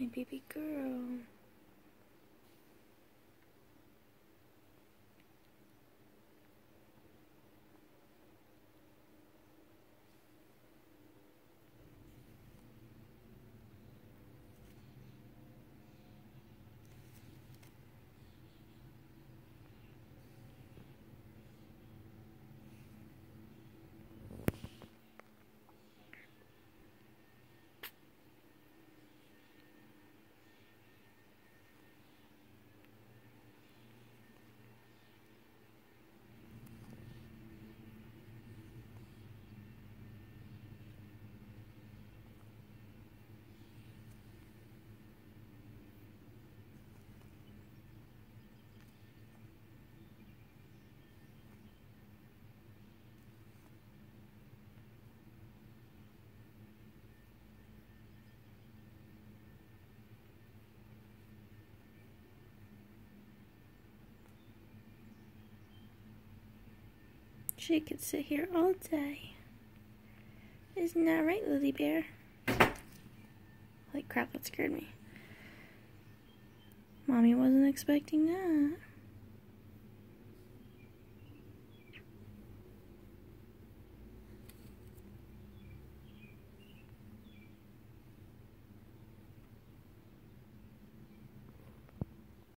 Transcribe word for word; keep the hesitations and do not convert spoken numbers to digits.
baby girl. She could sit here all day. Isn't that right, Lily Bear? Holy crap, that scared me. Mommy wasn't expecting that.